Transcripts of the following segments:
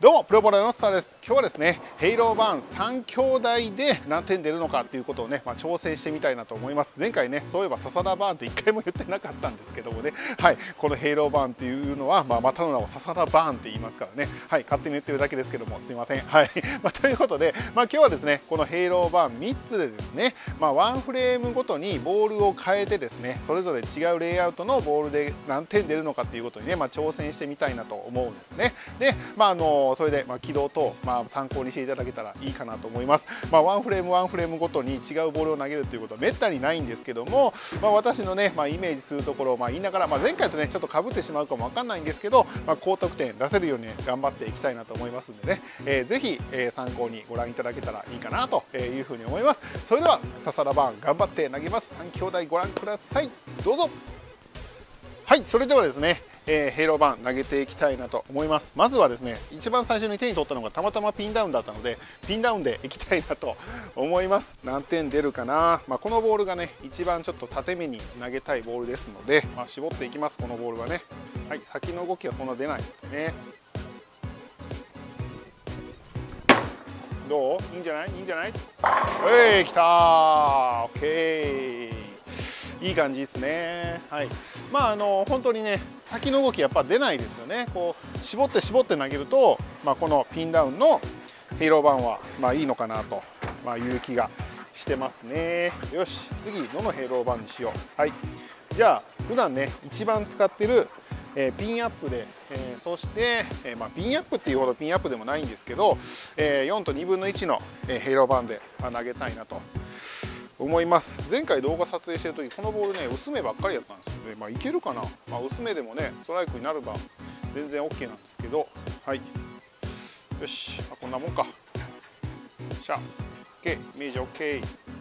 どうもプロボラーのスターです。今日はですねヘイローバーン3兄弟で何点出るのかっていうことをね、挑戦してみたいなと思います。前回ねそういえばササダバーンって1回も言ってなかったんですけどもね、はい、このヘイローバーンっていうのは、またの名をササダバーンって言いますからね、はい、勝手に言ってるだけですけどもすいません。はい、ということで、今日はですねこのヘイローバーン3つでですね、ワンフレームごとにボールを変えてですねそれぞれ違うレイアウトのボールで何点出るのかっていうことにね、挑戦してみたいなと思うんですね。で、それで、軌道等、参考にしていただけたらいいかなと思います。ワンフレームごとに違うボールを投げるということはめったにないんですけども、私のね、イメージするところを言いながら、前回とねちょっとかぶってしまうかもわかんないんですけど、高得点出せるように、ね、頑張っていきたいなと思いますんでね、ぜひ、参考にご覧いただけたらいいかなというふうに思います。それではササラバーン頑張って投げます。3兄弟ご覧ください。どうぞ。はい、それではですね、ヘイローバーン投げていきたいなと思います。まずはですね、一番最初に手に取ったのがたまたまピンダウンだったので、ピンダウンでいきたいなと思います。何点出るかな。このボールがね、一番ちょっと縦目に投げたいボールですので、絞っていきます。このボールはね。はい、先の動きはそんな出ないのでね。どう？いいんじゃない？いいんじゃない？来たー。オッケー。いい感じですね。はい。本当にね、先の動きやっぱ出ないですよね。こう絞って投げると、このピンダウンのヘイローバーンは、いいのかなと、いう気がしてますね。よし、次どのヘイローバーンにしよう。はい。じゃあ普段ね一番使ってるピンアップで、そして、ピンアップっていうほどピンアップでもないんですけど、4と2分の1のヘイローバーンで投げたいなと思います。前回動画撮影してる時このボールね薄めばっかりやったんですよね。いけるかな、薄めでもねストライクになれば全然 OK なんですけど、はい、よし、こんなもんか。しゃ OK、 イメージ OK。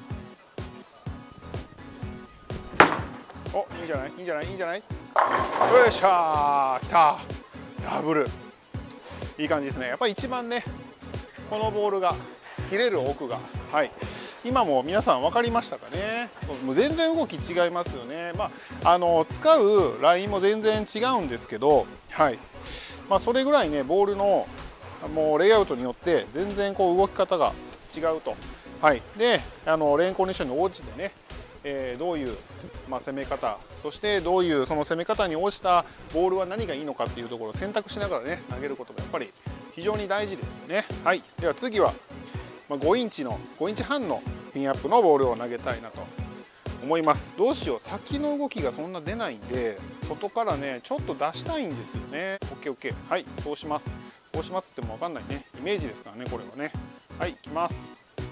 お、いいんじゃない、いいんじゃない、いいんじゃない。よっしゃー、きたー、ダブル。いい感じですね。やっぱり一番ねこのボールが切れる奥が、はい、今も皆さん分かりましたかね。もう全然動き違いますよね。使うラインも全然違うんですけど、はい、それぐらいねボールのもうレイアウトによって全然こう動き方が違うと。はい、でレーンコンディションに応じてね、どういう、攻め方、そしてどういうその攻め方に応じたボールは何がいいのかっていうところを選択しながらね投げることがやっぱり非常に大事ですよね。はい、では次は5インチ半のピンアップのボールを投げたいなと思います。どうしよう、先の動きがそんな出ないんで外からねちょっと出したいんですよね。 OKOK、 はい、通します。通しますっても分かんないね、イメージですからねこれはね。はい、いきます。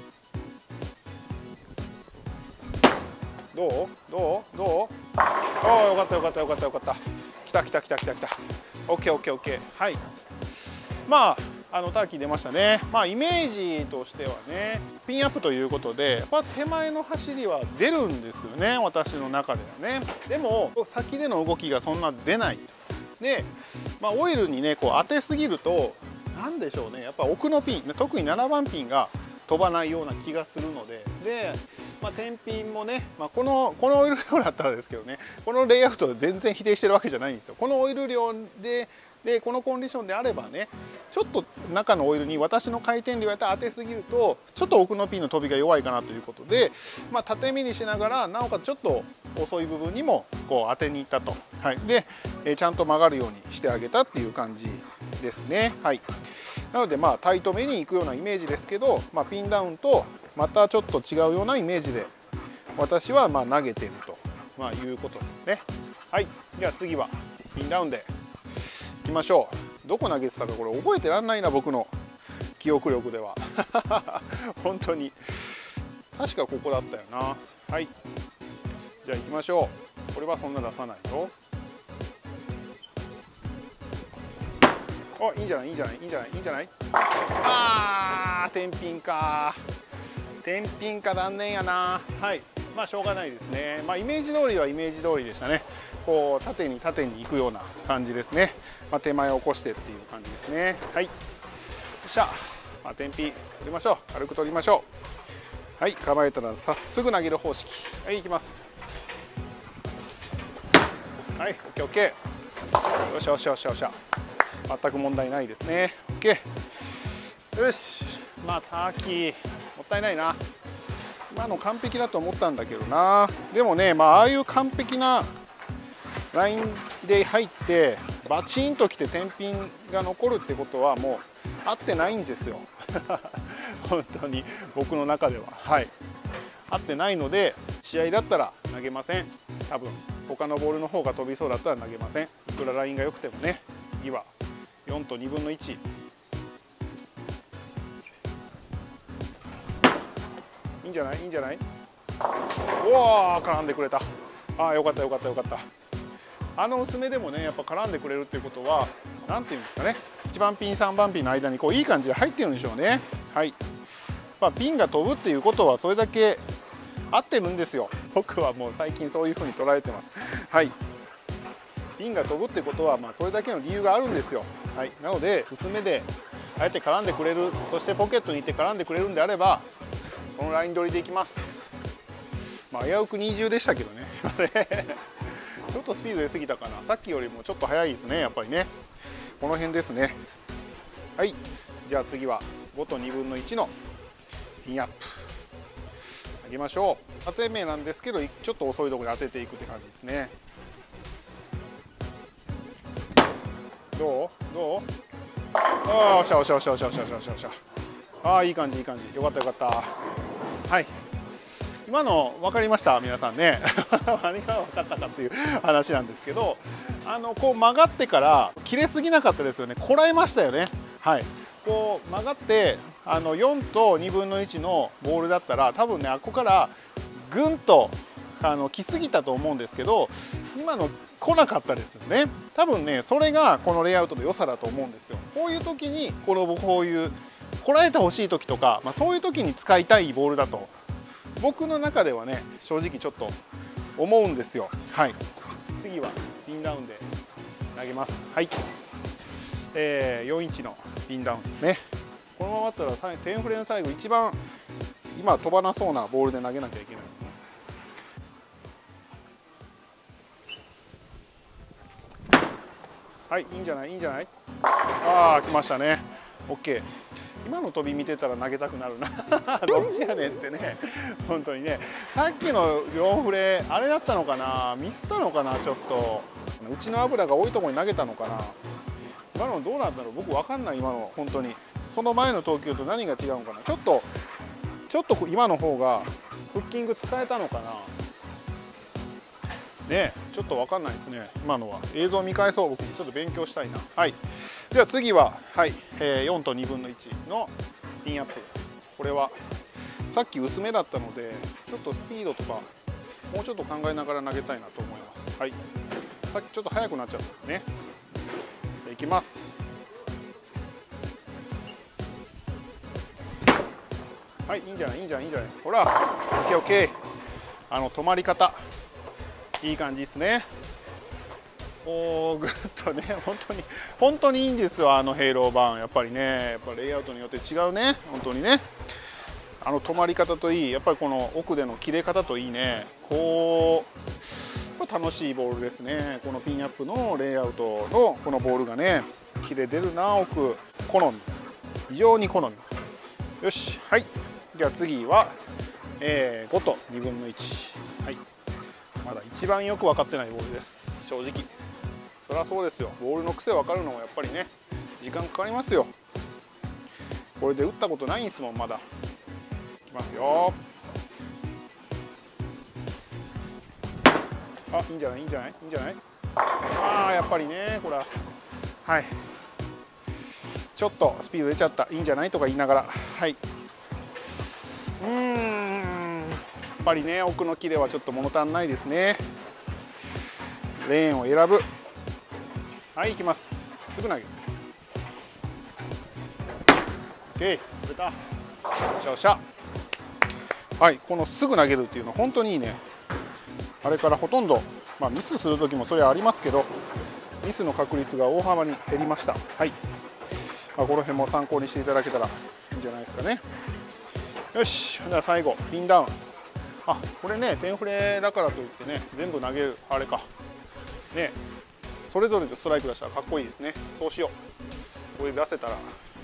どうおー、よかったよかったよかったよかった。きた。OKOKOK。 はい、ターキー出ましたね。イメージとしてはねピンアップということでやっぱ手前の走りは出るんですよね、私の中ではね。でも先での動きがそんな出ないで、オイルにねこう当てすぎると何でしょうね、やっぱ奥のピン、特に7番ピンが飛ばないような気がするので、天ピンもね、このオイル量だったらですけどね、このレイアウトで全然否定してるわけじゃないんですよ。このオイル量でこのコンディションであればね、ちょっと中のオイルに私の回転量やったら当てすぎるとちょっと奥のピンの飛びが弱いかなということで、縦目にしながらなおかつちょっと遅い部分にもこう当てにいったと。はい、でちゃんと曲がるようにしてあげたっていう感じですね。はい、なのでタイトめにいくようなイメージですけど、ピンダウンとまたちょっと違うようなイメージで私は投げてると、いうことですね。はい、では次はピンダウンでいきましょう。どこ投げてたかこれ覚えてらんないな、僕の記憶力では本当に確かここだったよな。はい、じゃあ行きましょう。これはそんな出さないよ。お、いいんじゃない、いいんじゃない、いいんじゃない、いいんじゃない。天ピンか、天ピンか、残念やな。はい、しょうがないですね。イメージ通りはイメージ通りでしたね。こう縦に行くような感じですね。手前を起こしてっていう感じですね。はい、よっしゃ、天ピン取りましょう。軽く取りましょう。はい、構えたらすぐ投げる方式。はい、いきます。はい、オッケーオッケー。よしよしよしよし。全く問題ないですね。 ケー。よし、まあターキーもったいないな。今の完璧だと思ったんだけどな。でもね、まあああいう完璧なラインで入ってバチンときて天品が残るってことはもう合ってないんですよ本当に僕の中では、はい、合ってないので、試合だったら投げません。多分他のボールの方が飛びそうだったら投げません。いくらラインが良くてもね。次は4と2分の1。いいんじゃない、いいんじゃない。おお、絡んでくれた。ああ、よかったよかったよかった。薄めでもね、やっぱ絡んでくれるっていうことは、なんていうんですかね、1番ピン3番ピンの間にこういい感じで入ってるんでしょうね。はい、まあ、ピンが飛ぶっていうことはそれだけ合ってるんですよ。僕はもう最近そういう風に捉えてます。はい、ピンが飛ぶってことは、まあそれだけの理由があるんですよ。はい、なので薄めであえて絡んでくれる、そしてポケットにいて絡んでくれるんであれば、そのライン取りでいきます。まあ危うく20でしたけどねちょっとスピード出過ぎたかな。さっきよりもちょっと速いですね、やっぱりね。この辺ですね。はい、じゃあ次は5と2分の1のピンアップ上げましょう。当て目なんですけど、ちょっと遅いところで当てていくって感じですね。どうどう。ああ、おしゃおしゃおしゃおしゃおしゃおしゃおしゃおしゃ。ああ、いい感じいい感じ。よかったよかった。はい、今の分かりました皆さんね何が分かったかっていう話なんですけど、こう曲がってから切れすぎなかったですよね。こらえましたよね。はい、こう曲がって4と2分の1のボールだったら多分ね、あっこからぐんと来すぎたと思うんですけど、今の来なかったですよね。多分ね、それがこのレイアウトの良さだと思うんですよ。こういう時にこういうこらえてほしい時とか、まあ、そういう時に使いたいボールだと僕の中ではね、正直ちょっと思うんですよ。はい、次はピンダウンで投げます。はい、4インチのピンダウンね。このままだったら10フレの最後一番今飛ばなそうなボールで投げなきゃいけない。はい、いいんじゃないいいんじゃない。ああ、来ましたね。 OK。今の飛び見てたら投げたくなるなどっちやねんってね、本当にね。さっきの4フレあれだったのかな、ミスったのかな、ちょっとうちの油が多いところに投げたのかな。今のどうなんだろう、僕分かんない。今の本当にその前の投球と何が違うのかな。ちょっと今の方がフッキング使えたのかなね。ちょっと分かんないですね。今のは映像見返そう。僕もちょっと勉強したいな。はい、では次は、はい、4と2分の1のピンアップ。これはさっき薄めだったのでちょっとスピードとかもうちょっと考えながら投げたいなと思います。はい、さっきちょっと速くなっちゃったね。いきます。はい、いいんじゃないいいんじゃないいいんじゃない。ほら OKOK。止まり方いい感じですね。おー、ぐっとね、本当にいいんですよ、ヘイローバーン。やっぱりね、やっぱレイアウトによって違うね、本当にね。止まり方といい、やっぱりこの奥での切れ方といいね、これ楽しいボールですね。このピンアップのレイアウトのこのボールがね、切れ出るな、奥、好み、非常に好み。よし、はい、じゃあ次は、5と2分の1。はい、まだ一番よく分かってないボールです、正直。そりゃそうですよ。ボールの癖分かるのもやっぱりね、時間かかりますよ。これで打ったことないんですもん、まだ。いきますよ。あ、いいんじゃないいいんじゃないいいんじゃない。ああ、やっぱりね、これははい、ちょっとスピード出ちゃった。いいんじゃないとか言いながら、はい、やっぱりね、奥の木ではちょっと物足んないですね。レーンを選ぶ。はい、行きます。すぐ投げる。 OK、 取れた。よっしゃよっしゃ。はい、このすぐ投げるっていうのは本当にいいね。あれからほとんど、まあ、ミスする時もそれはありますけど、ミスの確率が大幅に減りました。はい、まあ、この辺も参考にしていただけたらいいんじゃないですかね。よし、では最後ピンダウン。あ、これね、10フレだからといってね、全部投げるあれかね、それぞれでストライク出したらかっこいいですね。そうしよう。これ出せたら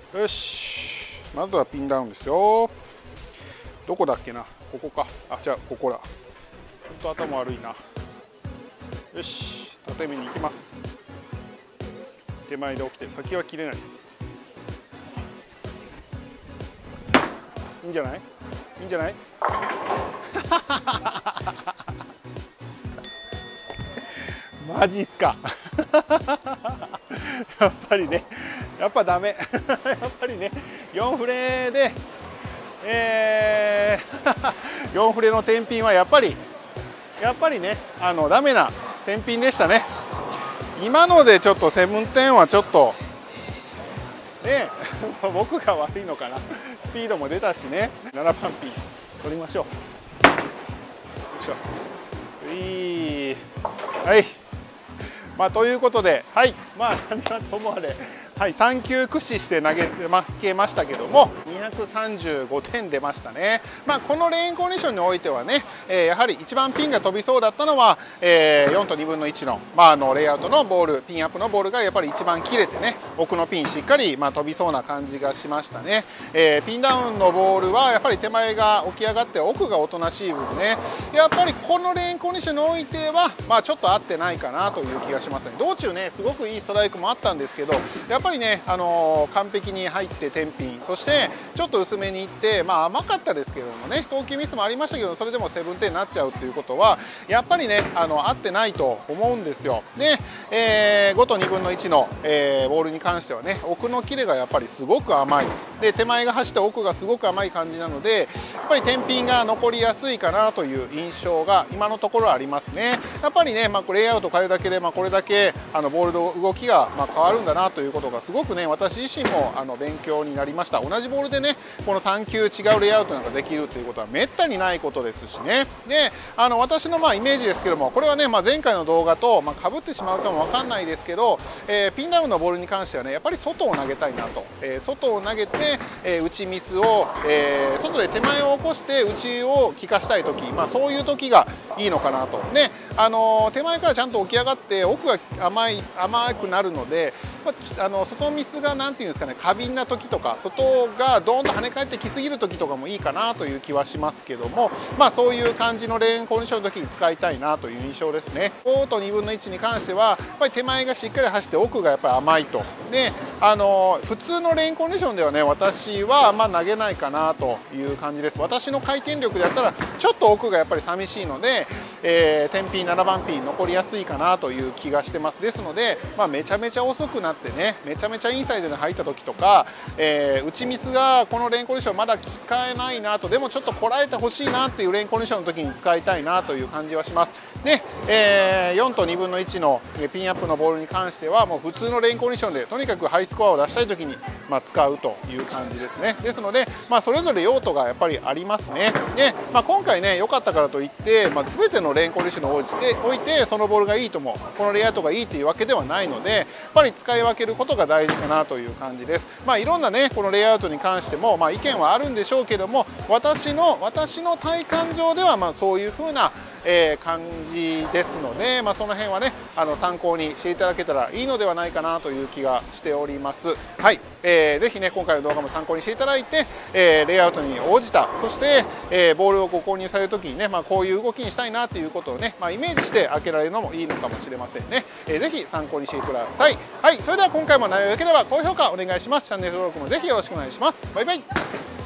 よし、まずはピンダウンですよ。どこだっけな、ここか。あ、じゃあここだ。ちょっと頭悪いな。よし、縦目に行きます。手前で起きて先は切れない。いいんじゃない、いいんじゃない。マジっすか。やっぱりね、やっぱダメ。やっぱりね、4フレで、4フレの天品はやっぱりね、ダメな天品でしたね。今のでちょっと710はちょっとね、僕が悪いのかな。スピードも出たしね。7番ピン取りましょう。よいしょ。はい。まあということで、はい、まあ何はともあれ、はい、3球駆使して投げて負けましたけども、235点出ましたね。まあこのレーンコンディションにおいてはね、やはり一番ピンが飛びそうだったのは、4と2分の1の、レイアウトのボール、ピンアップのボールがやっぱり一番切れてね、奥のピンしっかり飛びそうな感じがしましたね。ピンダウンのボールはやっぱり手前が起き上がって奥がおとなしい分ね、やっぱりこのレーンコンディションにおいては、ちょっと合ってないかなという気がしますね。道中ね、すごくいいストライクもあったんですけど、やっぱりね、完璧に入って天品、そしてちょっと薄めにいって、甘かったですけどもね、投球ミスもありましたけど、それでも7点になっちゃうということは、やっぱりね、合ってないと思うんですよ。で、5と2分の1の、ボールに関してはね、奥のキレがやっぱりすごく甘い。で、手前が走って奥がすごく甘い感じなので、やっぱり天品が残りやすいかなという印象が今のところありますね。やっぱりね、レイアウト変えるだけで、これだけボールの動きが変わるんだなということがすごくね、私自身も勉強になりました。同じボールでね、この3球違うレイアウトなんかできるということはめったにないことですしね。で、私のイメージですけども、これはね、前回の動画と被ってしまうかもわかんないですけど、ピンダウンのボールに関してはね、やっぱり外を投げたいなと、外を投げて、内ミスを、外で手前を起こして内を効かしたい時、そういう時がいいのかなと。で、手前からちゃんと起き上がって奥が甘くなるので、外ミスがなんていうんですかね、過敏な時とか、外がドーンと跳ね返ってきすぎる時とかもいいかなという気はしますけども、そういう感じのレーンコンディションの時に使いたいなという印象ですね。5と2分の1に関しては、やっぱり手前がしっかり走って奥がやっぱり甘いと。で、普通のレーンコンディションではね、私は投げないかなという感じです。私の回転力でやったらちょっと奥がやっぱり寂しいので、天品7番ピン残りやすいかなという気がしてます。ですので、めちゃめちゃ遅くなってね、めちゃめちゃインサイドに入った時とか、内ミスがこのレーンコンディションまだ使えないなと、でもちょっとこらえてほしいなっていうレーンコンディションの時に使いたいなという感じはします。で、4と2分の1のピンアップのボールに関してはもう普通のレーンコンディションでとにかくハイスコアを出したい時に使うという感じですね。ですので、それぞれ用途がやっぱりありますね。で、今回ね良かったからといって、全てのレーンコンディションに応じておいてそのボールがいいともこのレイアウトがいいというわけではないので、やっぱり使い分けることが大事かなという感じです。いろんなねこのレイアウトに関しても意見はあるんでしょうけども、私の体感上ではそういう風な感じですので、その辺はね参考にしていただけたらいいのではないかなという気がしております。はい、ぜひね今回の動画も参考にしていただいて、レイアウトに応じた、そして、ボールをご購入される時にね、こういう動きにしたいなということをね、イメージして開けられるのもいいのかもしれませんね。ぜひ参考にしてください。はい、それでは今回も内容が良ければ高評価お願いします。チャンネル登録もぜひよろしくお願いします。バイバイ。